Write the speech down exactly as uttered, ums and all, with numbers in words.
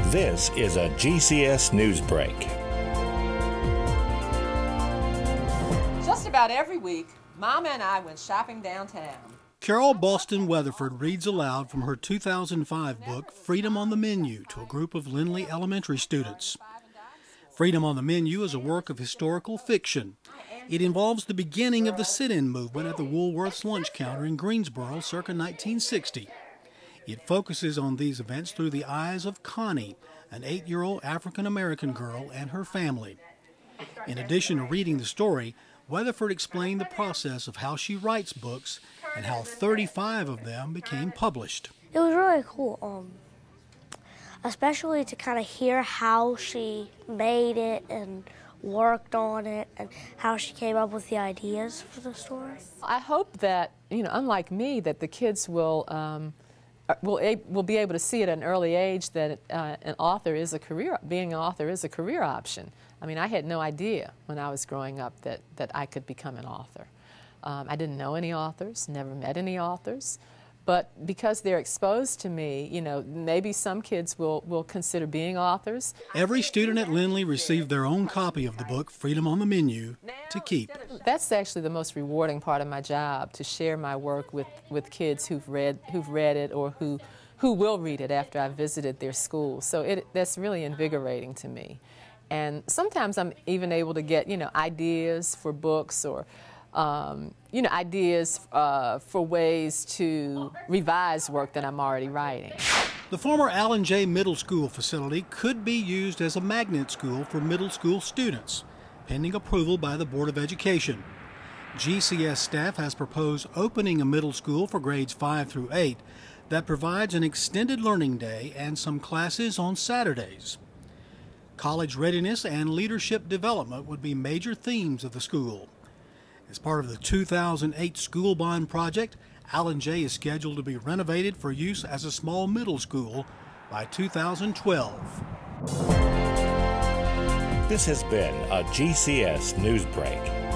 This is a G C S Newsbreak. Just about every week, Mama and I went shopping downtown. Carole Boston Weatherford reads aloud from her two thousand five book, Freedom on the Menu, to a group of Lindley elementary students. Freedom on the Menu is a work of historical fiction. It involves the beginning of the sit-in movement at the Woolworth's lunch counter in Greensboro circa nineteen sixty. It focuses on these events through the eyes of Connie, an eight-year-old African-American girl, and her family. In addition to reading the story, Weatherford explained the process of how she writes books and how thirty-five of them became published. It was really cool, um, especially to kind of hear how she made it and worked on it and how she came up with the ideas for the story. I hope that, you know, unlike me, that the kids will um, will, a will be able to see at an early age that uh, an author is a career, being an author is a career option. I mean, I had no idea when I was growing up that, that I could become an author. Um, I didn't know any authors, never met any authors, but because they're exposed to me, you know, maybe some kids will, will consider being authors. Every student at Lindley received their own copy of the book, Freedom on the Menu, to keep. That's actually the most rewarding part of my job, to share my work with, with kids who've read, who've read it or who, who will read it after I've visited their school. So it, that's really invigorating to me. And sometimes I'm even able to get, you know, ideas for books or, um, you know, ideas uh, for ways to revise work that I'm already writing. The former Allen J. Middle School facility could be used as a magnet school for middle school students, pending approval by the Board of Education. G C S staff has proposed opening a middle school for grades five through eight that provides an extended learning day and some classes on Saturdays. College readiness and leadership development would be major themes of the school. As part of the two thousand eight school bond project, Allen J is scheduled to be renovated for use as a small middle school by two thousand twelve. This has been a G C S Newsbreak.